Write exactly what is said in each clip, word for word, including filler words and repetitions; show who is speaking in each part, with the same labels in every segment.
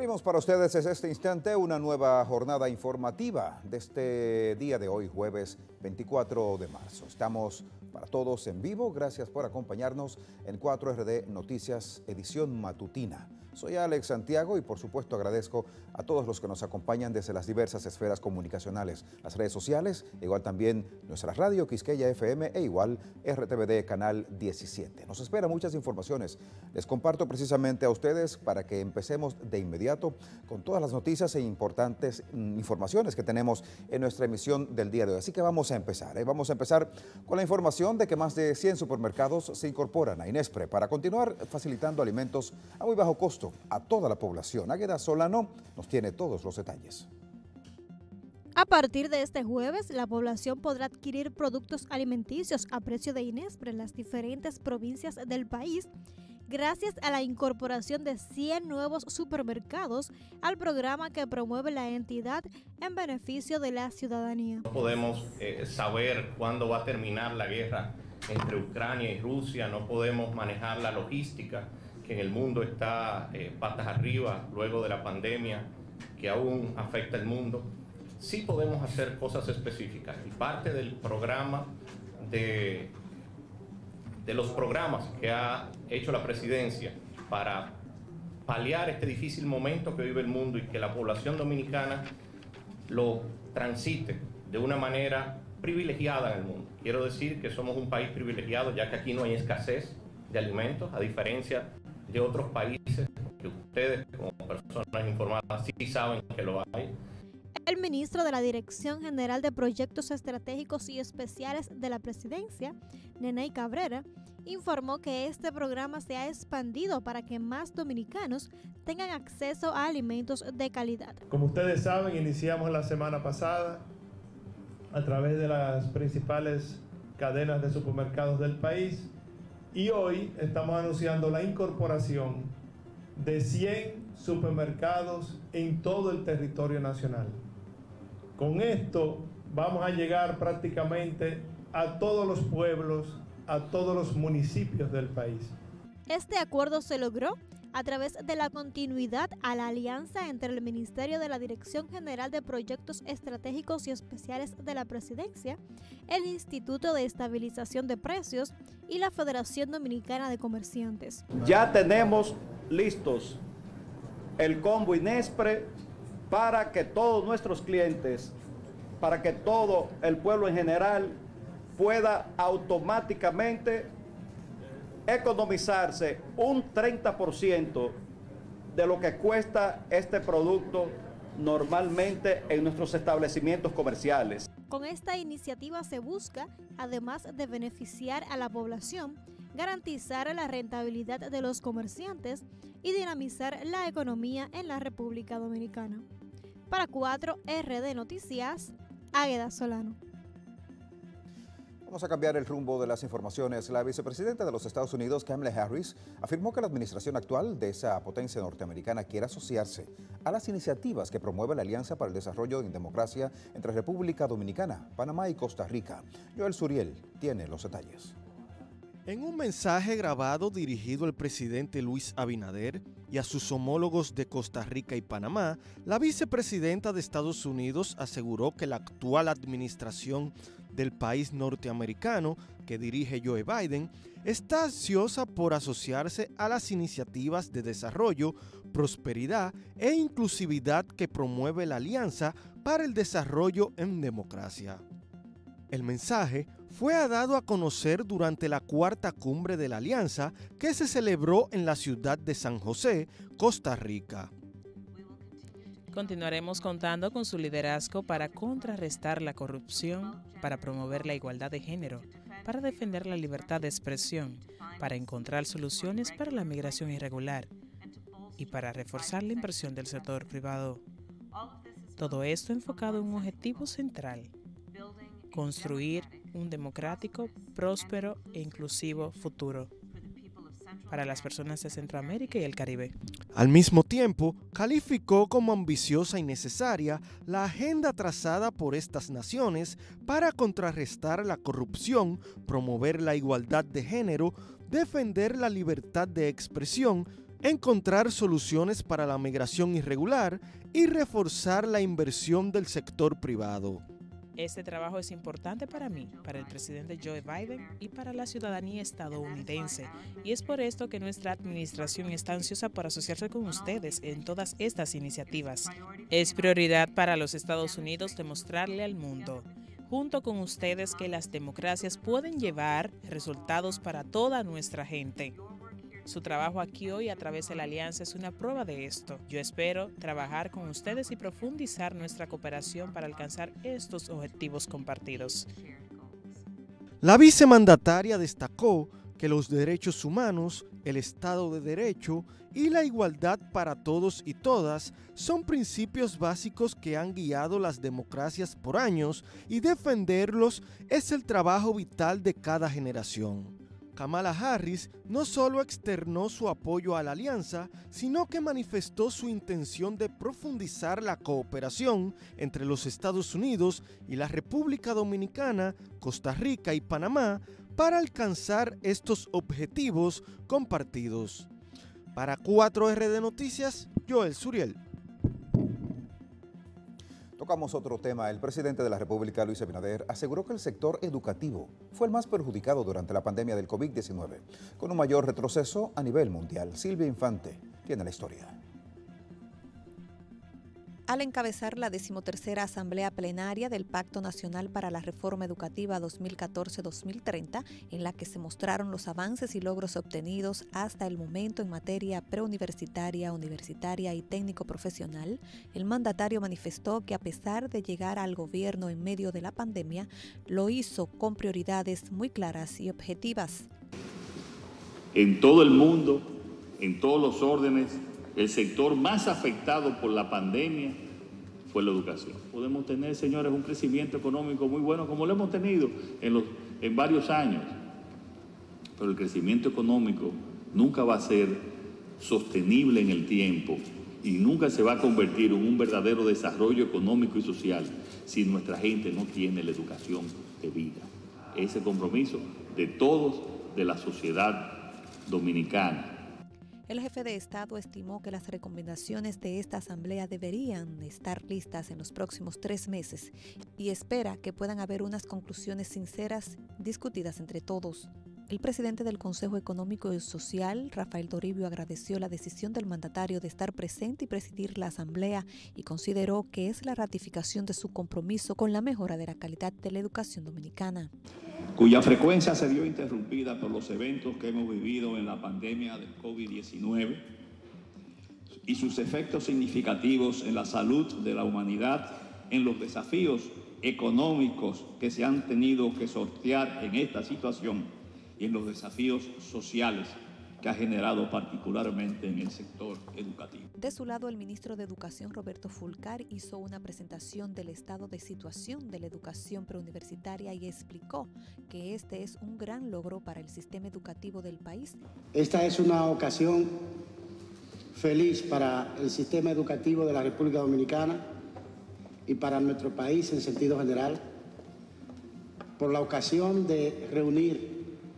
Speaker 1: Abrimos para ustedes desde este instante una nueva jornada informativa de este día de hoy, jueves veinticuatro de marzo. Estamos para todos en vivo. Gracias por acompañarnos en cuatro R D Noticias, edición matutina. Soy Alex Santiago y por supuesto agradezco a todos los que nos acompañan desde las diversas esferas comunicacionales, las redes sociales, igual también nuestra radio Quisqueya F M e igual R T V D Canal diecisiete. Nos espera muchas informaciones. Les comparto precisamente a ustedes para que empecemos de inmediato con todas las noticias e importantes informaciones que tenemos en nuestra emisión del día de hoy. Así que vamos a empezar. ¿eh? Vamos a empezar con la información de que más de cien supermercados se incorporan a INESPRE para continuar facilitando alimentos a muy bajo costo a toda la población. Águeda Solano nos tiene todos los detalles.
Speaker 2: A partir de este jueves, la población podrá adquirir productos alimenticios a precio de INESPRE en las diferentes provincias del país, gracias a la incorporación de cien nuevos supermercados al programa que promueve la entidad en beneficio de la ciudadanía.
Speaker 3: No podemos eh, saber cuándo va a terminar la guerra entre Ucrania y Rusia, no podemos manejar la logística que en el mundo está eh, patas arriba luego de la pandemia que aún afecta el mundo. Sí podemos hacer cosas específicas y parte del programa de, de los programas que ha hecho la presidencia para paliar este difícil momento que vive el mundo y que la población dominicana lo transite de una manera privilegiada en el mundo. Quiero decir que somos un país privilegiado ya que aquí no hay escasez de alimentos, a diferencia de otros países que ustedes como personas informadas sí saben que lo hay.
Speaker 2: El ministro de la Dirección General de Proyectos Estratégicos y Especiales de la Presidencia, Neney Cabrera, informó que este programa se ha expandido para que más dominicanos tengan acceso a alimentos de calidad.
Speaker 4: Como ustedes saben, iniciamos la semana pasada a través de las principales cadenas de supermercados del país y hoy estamos anunciando la incorporación de cien supermercados en todo el territorio nacional. Con esto vamos a llegar prácticamente a todos los pueblos, a todos los municipios del país.
Speaker 2: Este acuerdo se logró a través de la continuidad a la alianza entre el Ministerio de la Dirección General de Proyectos Estratégicos y Especiales de la Presidencia, el Instituto de Estabilización de Precios y la Federación Dominicana de Comerciantes.
Speaker 5: Ya tenemos listos el combo INESPRE para que todos nuestros clientes, para que todo el pueblo en general pueda automáticamente economizarse un treinta por ciento de lo que cuesta este producto normalmente en nuestros establecimientos comerciales.
Speaker 2: Con esta iniciativa se busca, además de beneficiar a la población, garantizar la rentabilidad de los comerciantes y dinamizar la economía en la República Dominicana. Para cuatro R D Noticias, Águeda Solano.
Speaker 1: Vamos a cambiar el rumbo de las informaciones. La vicepresidenta de los Estados Unidos, Kamala Harris, afirmó que la administración actual de esa potencia norteamericana quiere asociarse a las iniciativas que promueve la Alianza para el Desarrollo en Democracia entre República Dominicana, Panamá y Costa Rica. Joel Suriel tiene los detalles.
Speaker 6: En un mensaje grabado dirigido al presidente Luis Abinader y a sus homólogos de Costa Rica y Panamá, la vicepresidenta de Estados Unidos aseguró que la actual administración del país norteamericano que dirige Joe Biden está ansiosa por asociarse a las iniciativas de desarrollo, prosperidad e inclusividad que promueve la Alianza para el Desarrollo en Democracia. El mensaje fue dado a conocer durante la cuarta cumbre de la Alianza que se celebró en la ciudad de San José, Costa Rica.
Speaker 7: Continuaremos contando con su liderazgo para contrarrestar la corrupción, para promover la igualdad de género, para defender la libertad de expresión, para encontrar soluciones para la migración irregular y para reforzar la inversión del sector privado. Todo esto enfocado en un objetivo central: construir un democrático, próspero e inclusivo futuro para las personas de Centroamérica y el Caribe.
Speaker 6: Al mismo tiempo, calificó como ambiciosa y necesaria la agenda trazada por estas naciones para contrarrestar la corrupción, promover la igualdad de género, defender la libertad de expresión encontrar soluciones para la migración irregular y reforzar la inversión del sector privado.
Speaker 7: Este trabajo es importante para mí, para el presidente Joe Biden y para la ciudadanía estadounidense, y es por esto que nuestra administración está ansiosa por asociarse con ustedes en todas estas iniciativas. Es prioridad para los Estados Unidos demostrarle al mundo, junto con ustedes, que las democracias pueden llevar resultados para toda nuestra gente. Su trabajo aquí hoy a través de la Alianza es una prueba de esto. Yo espero trabajar con ustedes y profundizar nuestra cooperación para alcanzar estos objetivos compartidos.
Speaker 6: La vicemandataria destacó que los derechos humanos, el Estado de Derecho y la igualdad para todos y todas son principios básicos que han guiado las democracias por años, y defenderlos es el trabajo vital de cada generación. Kamala Harris no solo externó su apoyo a la alianza, sino que manifestó su intención de profundizar la cooperación entre los Estados Unidos y la República Dominicana, Costa Rica y Panamá para alcanzar estos objetivos compartidos. Para cuatro erre de Noticias, Joel Suriel.
Speaker 1: Tocamos otro tema. El presidente de la República, Luis Abinader, aseguró que el sector educativo fue el más perjudicado durante la pandemia del COVID diecinueve, con un mayor retroceso a nivel mundial. Silvia Infante tiene la historia.
Speaker 8: Al encabezar la decimotercera Asamblea Plenaria del Pacto Nacional para la Reforma Educativa dos mil catorce a dos mil treinta, en la que se mostraron los avances y logros obtenidos hasta el momento en materia preuniversitaria, universitaria y técnico-profesional, el mandatario manifestó que a pesar de llegar al gobierno en medio de la pandemia, lo hizo con prioridades muy claras y objetivas.
Speaker 9: En todo el mundo, en todos los órdenes, el sector más afectado por la pandemia fue la educación. Podemos tener, señores, un crecimiento económico muy bueno, como lo hemos tenido en, los, en varios años, pero el crecimiento económico nunca va a ser sostenible en el tiempo y nunca se va a convertir en un verdadero desarrollo económico y social si nuestra gente no tiene la educación debida. Ese compromiso de todos, de la sociedad dominicana.
Speaker 8: El jefe de Estado estimó que las recomendaciones de esta asamblea deberían estar listas en los próximos tres meses y espera que puedan haber unas conclusiones sinceras discutidas entre todos. El presidente del Consejo Económico y Social, Rafael Toribio, agradeció la decisión del mandatario de estar presente y presidir la asamblea y consideró que es la ratificación de su compromiso con la mejora de la calidad de la educación dominicana,
Speaker 10: cuya frecuencia se vio interrumpida por los eventos que hemos vivido en la pandemia del COVID diecinueve y sus efectos significativos en la salud de la humanidad, en los desafíos económicos que se han tenido que sortear en esta situación y en los desafíos sociales que ha generado particularmente en el sector educativo.
Speaker 8: De su lado, el ministro de Educación, Roberto Fulcar, hizo una presentación del estado de situación de la educación preuniversitaria y explicó que este es un gran logro para el sistema educativo del país.
Speaker 11: Esta es una ocasión feliz para el sistema educativo de la República Dominicana y para nuestro país en sentido general, por la ocasión de reunir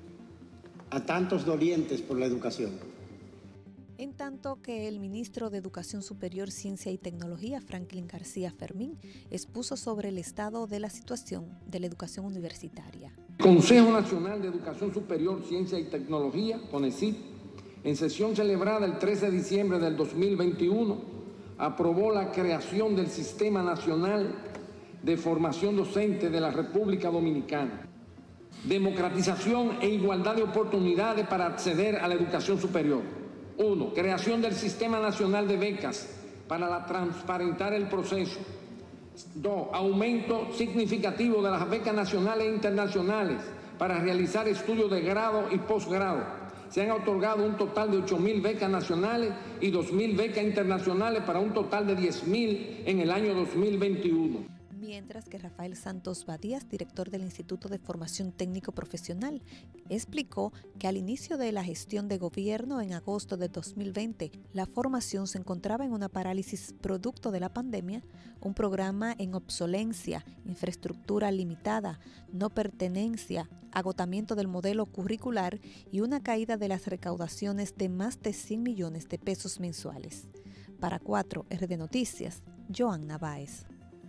Speaker 11: a tantos dolientes por la educación.
Speaker 8: En tanto que el ministro de Educación Superior, Ciencia y Tecnología, Franklin García Fermín, expuso sobre el estado de la situación de la educación universitaria.
Speaker 12: El Consejo Nacional de Educación Superior, Ciencia y Tecnología, CONECYT, en sesión celebrada el trece de diciembre del dos mil veintiuno, aprobó la creación del Sistema Nacional de Formación Docente de la República Dominicana. Democratización e igualdad de oportunidades para acceder a la educación superior. Uno, creación del Sistema Nacional de Becas para la transparentar el proceso. Dos, aumento significativo de las becas nacionales e internacionales para realizar estudios de grado y posgrado. Se han otorgado un total de ocho mil becas nacionales y dos mil becas internacionales para un total de diez mil en el año dos mil veintiuno.
Speaker 8: mientras que Rafael Santos Badías, director del Instituto de Formación Técnico Profesional, explicó que al inicio de la gestión de gobierno en agosto de dos mil veinte, la formación se encontraba en una parálisis producto de la pandemia, un programa en obsolencia, infraestructura limitada, no pertenencia, agotamiento del modelo curricular y una caída de las recaudaciones de más de cien millones de pesos mensuales. Para cuatro R D Noticias, Joanna Báez.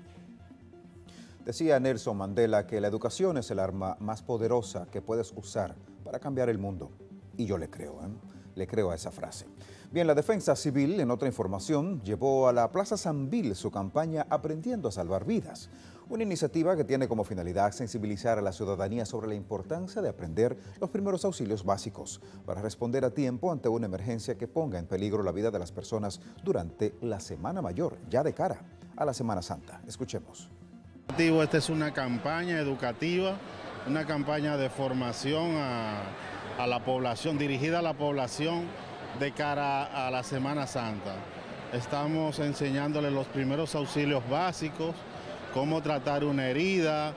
Speaker 1: Decía Nelson Mandela que la educación es el arma más poderosa que puedes usar para cambiar el mundo. Y yo le creo, ¿eh? Le creo a esa frase. Bien, la Defensa Civil, en otra información, llevó a la Plaza Sambil su campaña Aprendiendo a Salvar Vidas. Una iniciativa que tiene como finalidad sensibilizar a la ciudadanía sobre la importancia de aprender los primeros auxilios básicos para responder a tiempo ante una emergencia que ponga en peligro la vida de las personas durante la Semana Mayor, ya de cara a la Semana Santa. Escuchemos.
Speaker 13: Esta es una campaña educativa, una campaña de formación a, a la población, dirigida a la población de cara a la Semana Santa. Estamos enseñándole los primeros auxilios básicos, cómo tratar una herida.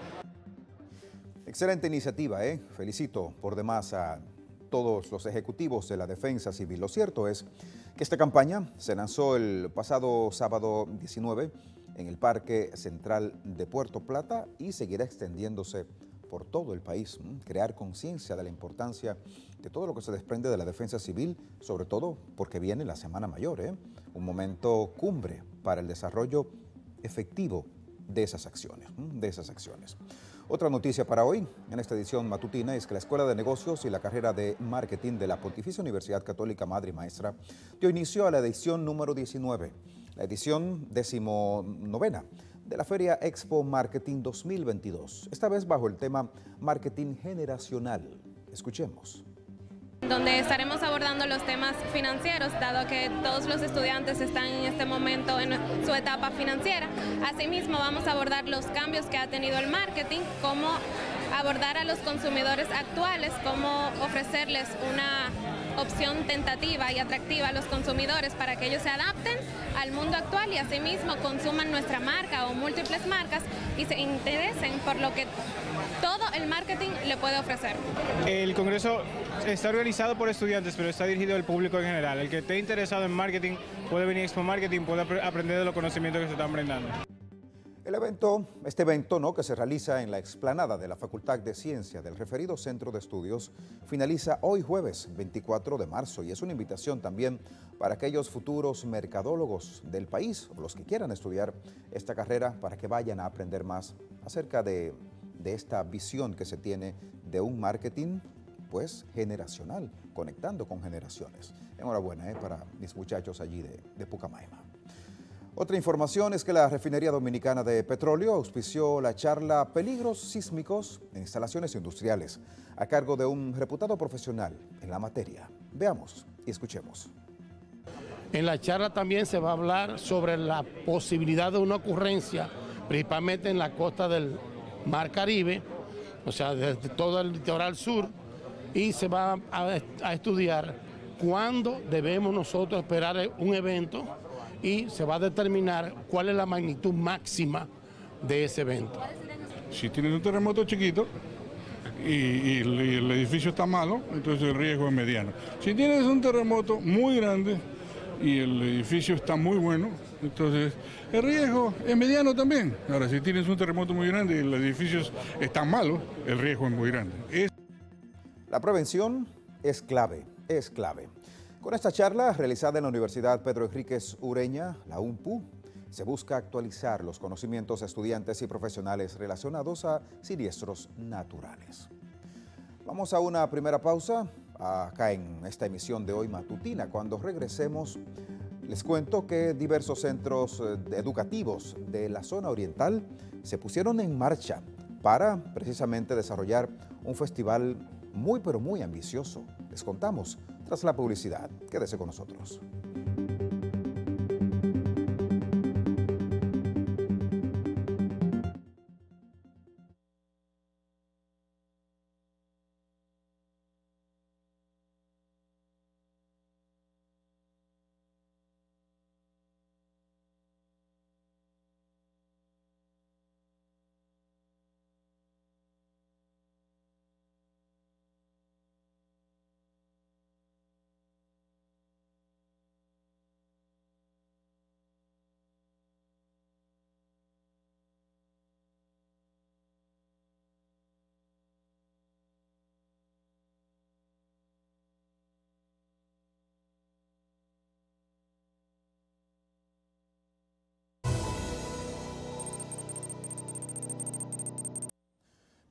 Speaker 1: Excelente iniciativa, ¿eh? Felicito por demás a todos los ejecutivos de la Defensa Civil. Lo cierto es que esta campaña se lanzó el pasado sábado diecinueve en el Parque Central de Puerto Plata y seguirá extendiéndose por todo el país. Crear conciencia de la importancia de todo lo que se desprende de la defensa civil, sobre todo porque viene la Semana Mayor, ¿eh? Un momento cumbre para el desarrollo efectivo de esas acciones, de esas acciones. Otra noticia para hoy, en esta edición matutina, es que la Escuela de Negocios y la carrera de Marketing de la Pontificia Universidad Católica Madre y Maestra dio inicio a la edición número diecinueve, la edición decimonovena de la Feria Expo Marketing dos mil veintidós, esta vez bajo el tema Marketing Generacional. Escuchemos.
Speaker 14: Donde estaremos abordando los temas financieros, dado que todos los estudiantes están en este momento en su etapa financiera. Asimismo, vamos a abordar los cambios que ha tenido el marketing, cómo abordar a los consumidores actuales, cómo ofrecerles una opción tentativa y atractiva a los consumidores para que ellos se adapten al mundo actual y asimismo consuman nuestra marca o múltiples marcas y se interesen por lo que todo el marketing le puede ofrecer.
Speaker 15: El congreso está organizado por estudiantes, pero está dirigido al público en general. El que esté interesado en marketing puede venir a Expo Marketing, puede aprender de los conocimientos que se están brindando.
Speaker 1: El evento, este evento ¿no? que se realiza en la explanada de la Facultad de Ciencia del referido Centro de Estudios, finaliza hoy jueves veinticuatro de marzo y es una invitación también para aquellos futuros mercadólogos del país o los que quieran estudiar esta carrera para que vayan a aprender más acerca de, de esta visión que se tiene de un marketing pues generacional, conectando con generaciones. Enhorabuena ¿eh? para mis muchachos allí de, de Pucamaima. Otra información es que la Refinería Dominicana de Petróleo auspició la charla Peligros sísmicos en instalaciones industriales a cargo de un reputado profesional en la materia. Veamos y escuchemos.
Speaker 16: En la charla también se va a hablar sobre la posibilidad de una ocurrencia, principalmente en la costa del Mar Caribe, o sea, desde todo el litoral sur, y se va a, a estudiar cuándo debemos nosotros esperar un evento y se va a determinar cuál es la magnitud máxima de ese evento.
Speaker 17: Si tienes un terremoto chiquito y, y, el, y el edificio está malo, entonces el riesgo es mediano. Si tienes un terremoto muy grande y el edificio está muy bueno, entonces el riesgo es mediano también. Ahora, si tienes un terremoto muy grande y los edificios están malos, el riesgo es muy grande. Es...
Speaker 1: La prevención es clave, es clave. Con esta charla realizada en la Universidad Pedro Enríquez Ureña, la U N P U, se busca actualizar los conocimientos de estudiantes y profesionales relacionados a siniestros naturales. Vamos a una primera pausa acá en esta emisión de hoy matutina. Cuando regresemos, les cuento que diversos centros educativos de la zona oriental se pusieron en marcha para precisamente desarrollar un festival muy pero muy ambicioso. Les contamos tras la publicidad. Quédese con nosotros.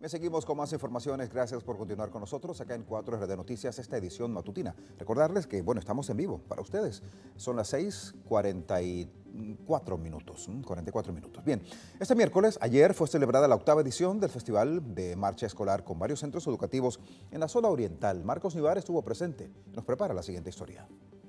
Speaker 1: Bien, seguimos con más informaciones. Gracias por continuar con nosotros acá en cuatro R D Noticias, esta edición matutina. Recordarles que, bueno, estamos en vivo para ustedes. Son las seis cuarenta y cuatro minutos. cuarenta y cuatro minutos. Bien, este miércoles, ayer fue celebrada la octava edición del Festival de Marcha Escolar con varios centros educativos en la zona oriental. Marcos Nivar estuvo presente. Nos prepara la siguiente historia.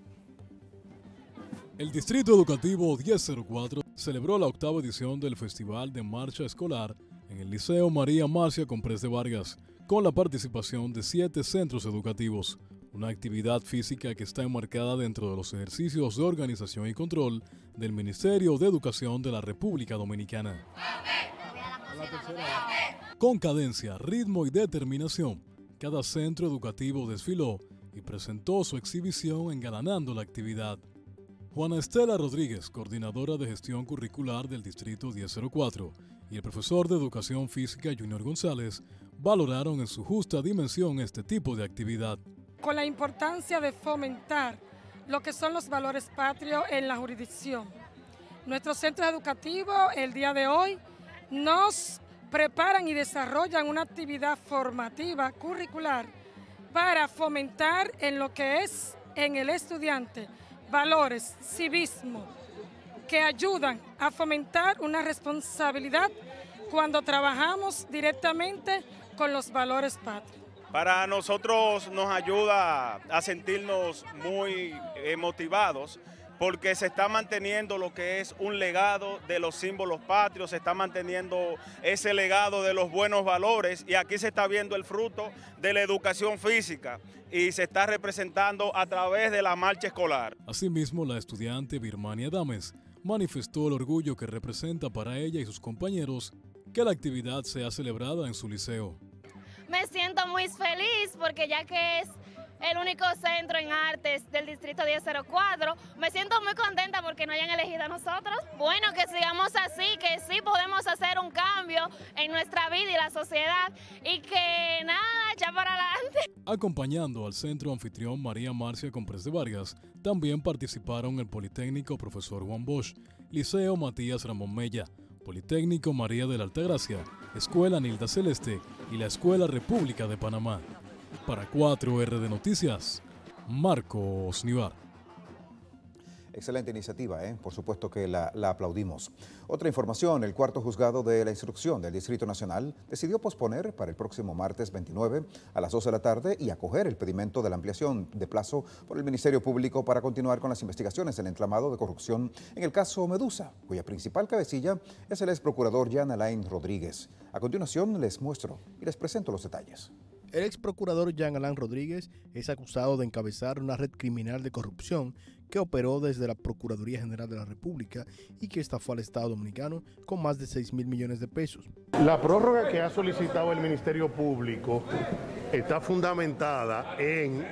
Speaker 18: El Distrito Educativo diez cero cuatro celebró la octava edición del Festival de Marcha Escolar en el Liceo María Marcia Comprés de Vargas, con la participación de siete centros educativos, una actividad física que está enmarcada dentro de los ejercicios de organización y control del Ministerio de Educación de la República Dominicana. Con cadencia, ritmo y determinación, cada centro educativo desfiló y presentó su exhibición engalanando la actividad. Juana Estela Rodríguez, coordinadora de gestión curricular del Distrito diez cero cuatro, y el profesor de Educación Física Junior González valoraron en su justa dimensión este tipo de actividad.
Speaker 19: Con la importancia de fomentar lo que son los valores patrios en la jurisdicción. Nuestros centros educativos el día de hoy nos preparan y desarrollan una actividad formativa curricular para fomentar en lo que es en el estudiante valores, civismo, que ayudan a fomentar una responsabilidad cuando trabajamos directamente con los valores patrios.
Speaker 20: Para nosotros nos ayuda a sentirnos muy eh, motivados porque se está manteniendo lo que es un legado de los símbolos patrios, se está manteniendo ese legado de los buenos valores y aquí se está viendo el fruto de la educación física y se está representando a través de la marcha escolar.
Speaker 18: Asimismo, la estudiante Birmania Dames manifestó el orgullo que representa para ella y sus compañeros que la actividad sea celebrada en su liceo.
Speaker 21: Me siento muy feliz porque ya que es el único centro en artes del Distrito diez cero cuatro, me siento muy contenta porque nos hayan elegido a nosotros. Bueno, que sigamos así, que sí podemos hacer un cambio en nuestra vida y la sociedad y que nada, echar para adelante.
Speaker 18: Acompañando al centro anfitrión María Marcia Comprés de Vargas, también participaron el Politécnico Profesor Juan Bosch, Liceo Matías Ramón Mella, Politécnico María de la Altagracia, Escuela Nilda Celeste y la Escuela República de Panamá. Para cuatro R D Noticias, Marcos Nivar.
Speaker 1: Excelente iniciativa, ¿eh? Por supuesto que la, la aplaudimos. Otra información, el cuarto juzgado de la instrucción del Distrito Nacional decidió posponer para el próximo martes veintinueve a las doce de la tarde y acoger el pedimento de la ampliación de plazo por el Ministerio Público para continuar con las investigaciones del entramado de corrupción en el caso Medusa, cuya principal cabecilla es el ex procurador Jean Alain Rodríguez. A continuación les muestro y les presento los detalles.
Speaker 6: El ex procurador Jean Alain Rodríguez es acusado de encabezar una red criminal de corrupción que operó desde la Procuraduría General de la República y que estafó al Estado Dominicano con más de seis mil millones de pesos.
Speaker 22: La prórroga que ha solicitado el Ministerio Público está fundamentada en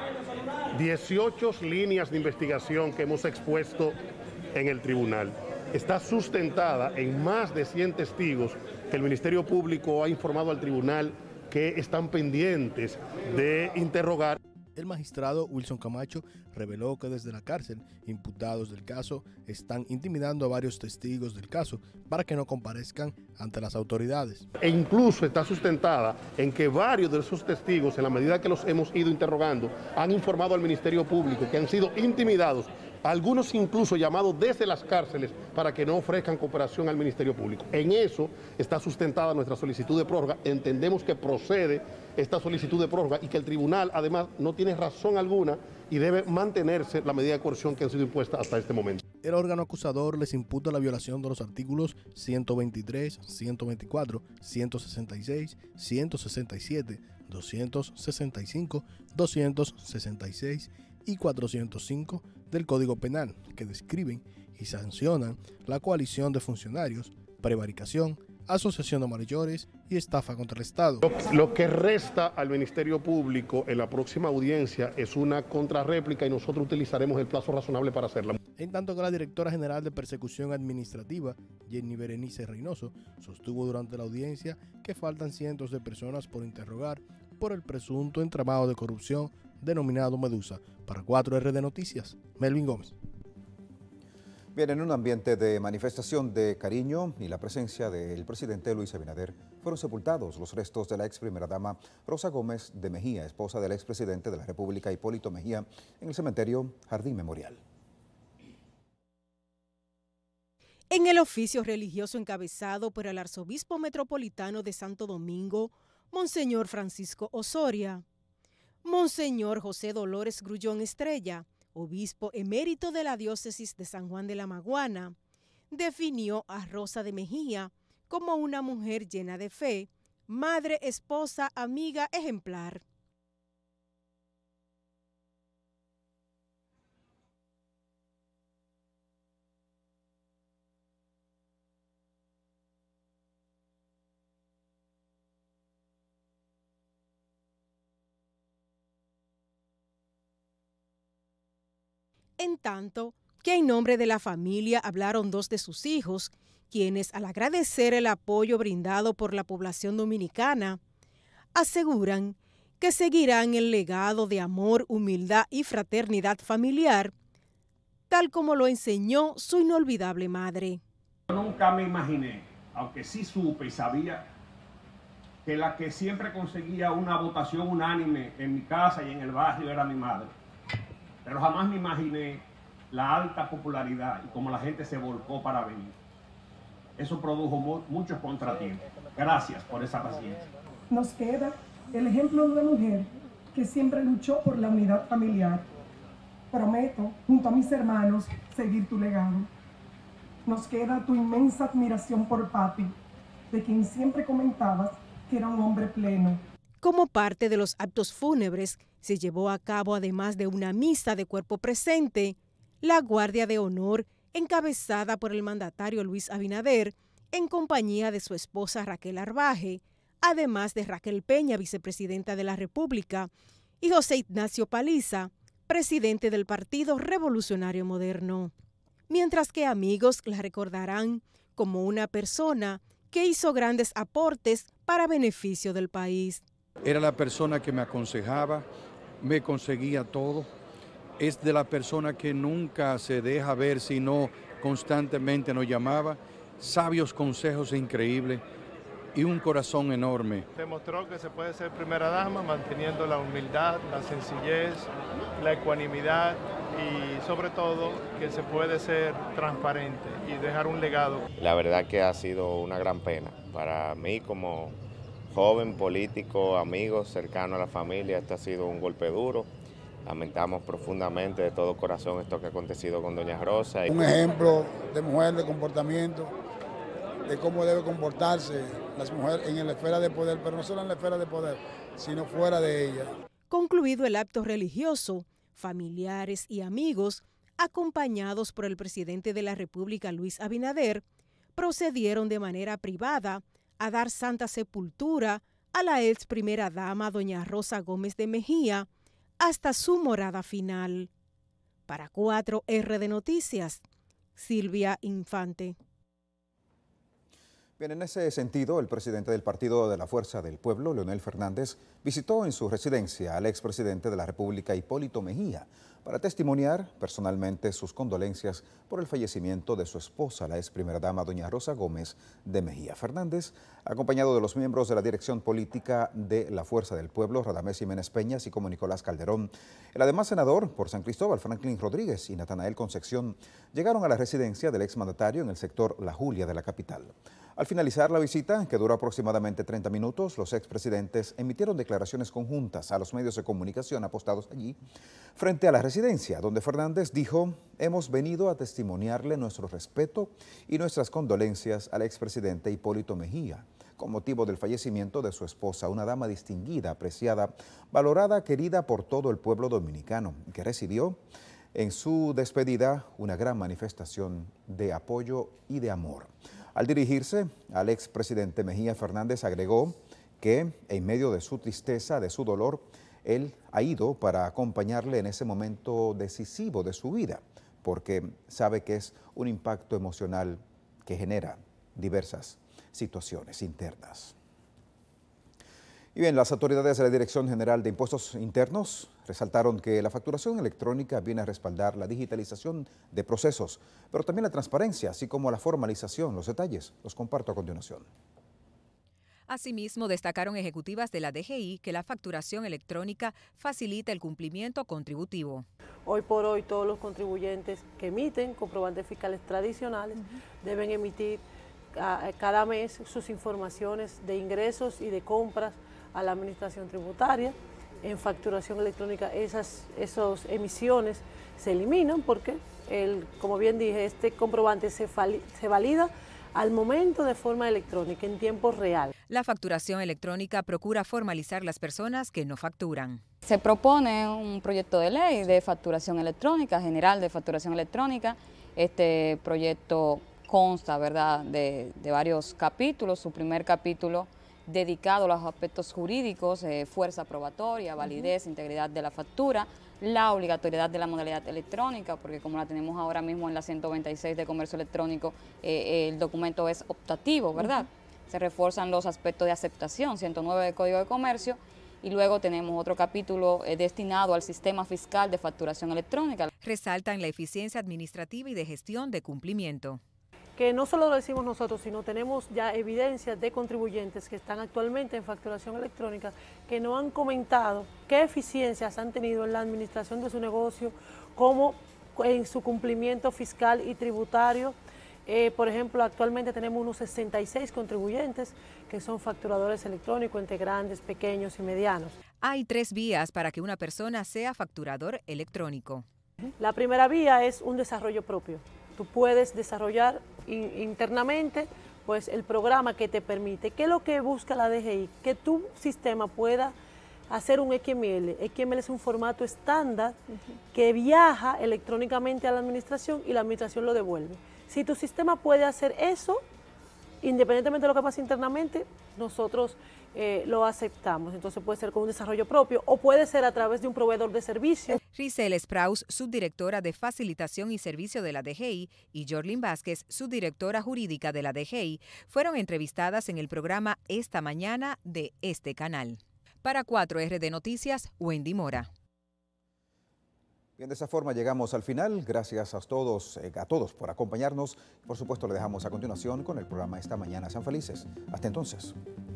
Speaker 22: dieciocho líneas de investigación que hemos expuesto en el tribunal. Está sustentada en más de cien testigos que el Ministerio Público ha informado al tribunal que están pendientes de interrogar.
Speaker 6: El magistrado Wilson Camacho reveló que desde la cárcel, imputados del caso están intimidando a varios testigos del caso para que no comparezcan ante las autoridades.
Speaker 22: E incluso está sustentada en que varios de esos testigos, en la medida que los hemos ido interrogando, han informado al Ministerio Público que han sido intimidados, algunos incluso llamados desde las cárceles para que no ofrezcan cooperación al Ministerio Público. En eso está sustentada nuestra solicitud de prórroga. Entendemos que procede esta solicitud de prórroga y que el tribunal además no tiene razón alguna y debe mantenerse la medida de coerción que ha sido impuesta hasta este momento.
Speaker 6: El órgano acusador les imputa la violación de los artículos ciento veintitrés, ciento veinticuatro, ciento sesenta y seis, ciento sesenta y siete, doscientos sesenta y cinco, doscientos sesenta y seis y cuatrocientos cinco del Código Penal, que describen y sancionan la coalición de funcionarios, prevaricación, asociación de malhechores y estafa contra el Estado.
Speaker 22: Lo, lo que resta al Ministerio Público en la próxima audiencia es una contrarréplica y nosotros utilizaremos el plazo razonable para hacerla.
Speaker 6: En tanto que la directora general de Persecución Administrativa, Jenny Berenice Reynoso, sostuvo durante la audiencia que faltan cientos de personas por interrogar por el presunto entramado de corrupción denominado Medusa. Para cuatro R D Noticias, Melvin Gómez.
Speaker 1: Bien, en un ambiente de manifestación de cariño y la presencia del presidente Luis Abinader, fueron sepultados los restos de la ex primera dama Rosa Gómez de Mejía, esposa del expresidente de la República Hipólito Mejía, en el cementerio Jardín Memorial.
Speaker 3: En el oficio religioso encabezado por el arzobispo metropolitano de Santo Domingo, Monseñor Francisco Osoria, Monseñor José Dolores Grullón Estrella, obispo emérito de la diócesis de San Juan de la Maguana, definió a Rosa de Mejía como una mujer llena de fe, madre, esposa, amiga, ejemplar. En tanto que en nombre de la familia hablaron dos de sus hijos, quienes al agradecer el apoyo brindado por la población dominicana, aseguran que seguirán el legado de amor, humildad y fraternidad familiar, tal como lo enseñó su inolvidable madre.
Speaker 4: Nunca me imaginé, aunque sí supe y sabía, que la que siempre conseguía una votación unánime en mi casa y en el barrio era mi madre. Pero jamás me imaginé la alta popularidad y cómo la gente se volcó para venir. Eso produjo mu muchos contratiempos. Gracias por esa paciencia.
Speaker 23: Nos queda el ejemplo de una mujer que siempre luchó por la unidad familiar. Prometo, junto a mis hermanos, seguir tu legado. Nos queda tu inmensa admiración por papi, de quien siempre comentabas que era un hombre pleno.
Speaker 3: Como parte de los actos fúnebres, se llevó a cabo, además de una misa de cuerpo presente, la guardia de honor encabezada por el mandatario Luis Abinader, en compañía de su esposa Raquel Arbaje, además de Raquel Peña, vicepresidenta de la República, y José Ignacio Paliza, presidente del Partido Revolucionario Moderno. Mientras que amigos la recordarán como una persona que hizo grandes aportes para beneficio del país.
Speaker 24: Era la persona que me aconsejaba, me conseguía todo. Es de la persona que nunca se deja ver, sino constantemente nos llamaba. Sabios consejos increíbles y un corazón enorme.
Speaker 25: Demostró que se puede ser primera dama manteniendo la humildad, la sencillez, la ecuanimidad y sobre todo que se puede ser transparente y dejar un legado.
Speaker 26: La verdad que ha sido una gran pena para mí como joven político, amigo, cercano a la familia. Este ha sido un golpe duro. Lamentamos profundamente de todo corazón esto que ha acontecido con doña Rosa.
Speaker 27: Un ejemplo de mujer, de comportamiento, de cómo debe comportarse las mujeres en la esfera de poder, pero no solo en la esfera de poder, sino fuera de ella.
Speaker 3: Concluido el acto religioso, familiares y amigos, acompañados por el presidente de la República, Luis Abinader, procedieron de manera privada a dar santa sepultura a la ex primera dama, doña Rosa Gómez de Mejía, hasta su morada final. Para cuatro erre de Noticias, Silvia Infante.
Speaker 1: Bien, en ese sentido, el presidente del Partido de la Fuerza del Pueblo, Leonel Fernández, visitó en su residencia al expresidente de la República, Hipólito Mejía, para testimoniar personalmente sus condolencias por el fallecimiento de su esposa, la ex primera dama, doña Rosa Gómez de Mejía. Fernández, acompañado de los miembros de la dirección política de la Fuerza del Pueblo, Radamés Jiménez Peña, así como Nicolás Calderón, el además senador por San Cristóbal, Franklin Rodríguez, y Natanael Concepción, llegaron a la residencia del exmandatario en el sector La Julia de la capital. Al finalizar la visita, que duró aproximadamente treinta minutos, los expresidentes emitieron declaraciones conjuntas a los medios de comunicación apostados allí, frente a la residencia, donde Fernández dijo: hemos venido a testimoniarle nuestro respeto y nuestras condolencias al expresidente Hipólito Mejía, con motivo del fallecimiento de su esposa, una dama distinguida, apreciada, valorada, querida por todo el pueblo dominicano, que recibió en su despedida una gran manifestación de apoyo y de amor. Al dirigirse al expresidente Mejía, Fernández agregó que en medio de su tristeza, de su dolor, él ha ido para acompañarle en ese momento decisivo de su vida, porque sabe que es un impacto emocional que genera diversas situaciones internas. Y bien, las autoridades de la Dirección General de Impuestos Internos Resaltaron que la facturación electrónica viene a respaldar la digitalización de procesos, pero también la transparencia, así como la formalización. Los detalles los comparto a continuación.
Speaker 2: Asimismo, destacaron ejecutivas de la D G I que la facturación electrónica facilita el cumplimiento contributivo.
Speaker 5: Hoy por hoy todos los contribuyentes que emiten comprobantes fiscales tradicionales uh-huh. deben emitir a, cada mes sus informaciones de ingresos y de compras a la administración tributaria. En facturación electrónica esas, esas emisiones se eliminan porque, el, como bien dije, este comprobante se, se valida al momento de forma electrónica, en tiempo real.
Speaker 2: La facturación electrónica procura formalizar las personas que no facturan.
Speaker 7: Se propone un proyecto de ley de facturación electrónica, general de facturación electrónica. Este proyecto consta, ¿verdad?, de, de varios capítulos. Su primer capítulo dedicado a los aspectos jurídicos, eh, fuerza probatoria, validez, uh-huh. integridad de la factura, la obligatoriedad de la modalidad electrónica, porque como la tenemos ahora mismo en la ciento noventa y seis de comercio electrónico, eh, el documento es optativo, ¿verdad? Uh-huh. Se refuerzan los aspectos de aceptación, ciento nueve del Código de Comercio, y luego tenemos otro capítulo eh, destinado al sistema fiscal de facturación electrónica.
Speaker 2: Resaltan la eficiencia administrativa y de gestión de cumplimiento.
Speaker 5: Que no solo lo decimos nosotros, sino tenemos ya evidencias de contribuyentes que están actualmente en facturación electrónica que nos han comentado qué eficiencias han tenido en la administración de su negocio, como en su cumplimiento fiscal y tributario. Eh, por ejemplo, actualmente tenemos unos sesenta y seis contribuyentes que son facturadores electrónicos entre grandes, pequeños y medianos.
Speaker 2: Hay tres vías para que una persona sea facturador electrónico.
Speaker 5: La primera vía es un desarrollo propio. Tú puedes desarrollar in, internamente pues, el programa que te permite. ¿Qué es lo que busca la D G I? Que tu sistema pueda hacer un X M L. X M L es un formato estándar uh-huh. que viaja electrónicamente a la administración y la administración lo devuelve. Si tu sistema puede hacer eso, independientemente de lo que pase internamente, nosotros eh, lo aceptamos. Entonces puede ser con un desarrollo propio o puede ser a través de un proveedor de servicios.
Speaker 2: Risel Spraus, subdirectora de Facilitación y Servicio de la D G I, y Jorlin Vázquez, subdirectora jurídica de la D G I, fueron entrevistadas en el programa Esta Mañana de este canal. Para cuatro R de Noticias, Wendy Mora.
Speaker 1: Bien, de esa forma llegamos al final. Gracias a todos, eh, a todos por acompañarnos. Por supuesto, le dejamos a continuación con el programa Esta Mañana. Sean felices. Hasta entonces.